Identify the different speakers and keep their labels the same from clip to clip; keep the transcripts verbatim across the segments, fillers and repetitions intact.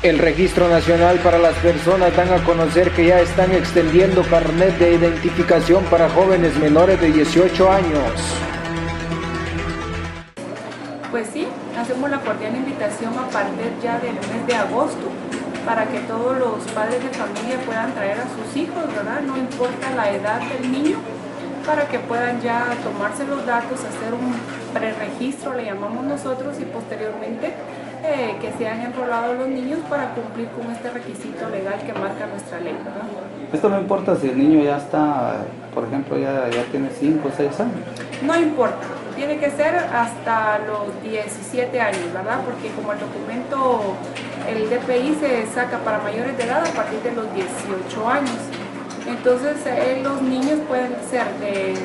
Speaker 1: El Registro Nacional para las Personas dan a conocer que ya están extendiendo carnet de identificación para jóvenes menores de dieciocho años.
Speaker 2: Pues sí, hacemos la cordial invitación a partir ya del mes de agosto para que todos los padres de familia puedan traer a sus hijos, ¿verdad? No importa la edad del niño, para que puedan ya tomarse los datos, hacer un preregistro, le llamamos nosotros, y posteriormente eh, que sean enrolados los niños para cumplir con este requisito legal que marca nuestra ley, ¿verdad?
Speaker 3: Esto no importa si el niño ya está, por ejemplo, ya, ya tiene cinco o seis años.
Speaker 2: No importa, tiene que ser hasta los diecisiete años, ¿verdad? Porque como el documento, el D P I se saca para mayores de edad a partir de los dieciocho años. Entonces eh, los niños pueden ser de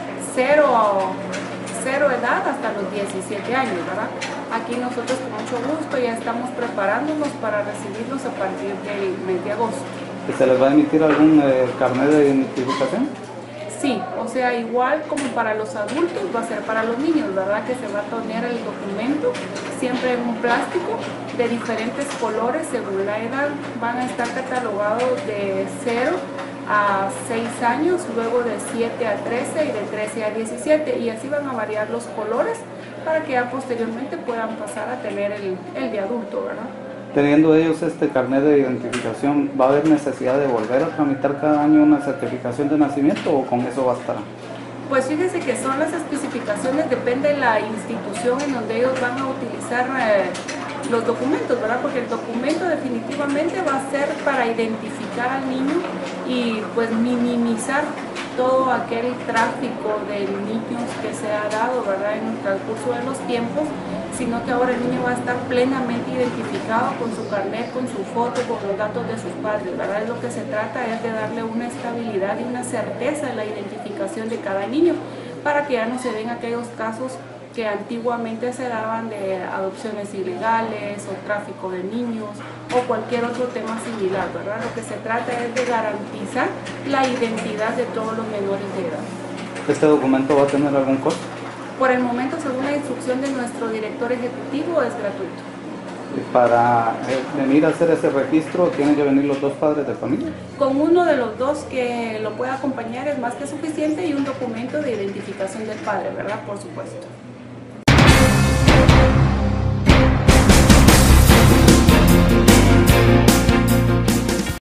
Speaker 2: cero, cero edad hasta los diecisiete años, ¿verdad? Aquí nosotros con mucho gusto ya estamos preparándonos para recibirlos a partir del mes de agosto.
Speaker 3: ¿Se les va a emitir algún eh, carnet de identificación?
Speaker 2: Sí, o sea, igual como para los adultos va a ser para los niños, ¿verdad? Que se va a poner el documento siempre en un plástico de diferentes colores según la edad. Van a estar catalogados de cero a seis años, luego de siete a trece y de trece a diecisiete, y así van a variar los colores para que ya posteriormente puedan pasar a tener el, el de adulto, ¿verdad?
Speaker 3: Teniendo ellos este carnet de identificación, ¿va a haber necesidad de volver a tramitar cada año una certificación de nacimiento o con eso bastará?
Speaker 2: Pues fíjese que son las especificaciones, depende de la institución en donde ellos van a utilizar eh, los documentos, ¿verdad? Porque el documento definitivamente va a ser para identificar al niño y pues minimizar todo aquel tráfico de niños que se ha dado, ¿verdad? En el transcurso de los tiempos, sino que ahora el niño va a estar plenamente identificado con su carnet, con su foto, con los datos de sus padres, ¿verdad? Lo que se trata es de darle una estabilidad y una certeza en la identificación de cada niño, para que ya no se den aquellos casos que antiguamente se daban de adopciones ilegales o tráfico de niños o cualquier otro tema similar, ¿verdad? Lo que se trata es de garantizar la identidad de todos los menores de edad.
Speaker 3: ¿Este documento va a tener algún costo?
Speaker 2: Por el momento, según la instrucción de nuestro director ejecutivo, es gratuito.
Speaker 3: ¿Y para venir a hacer ese registro tienen que venir los dos padres de familia?
Speaker 2: Con uno de los dos que lo pueda acompañar es más que suficiente, y un documento de identificación del padre, ¿verdad? Por supuesto.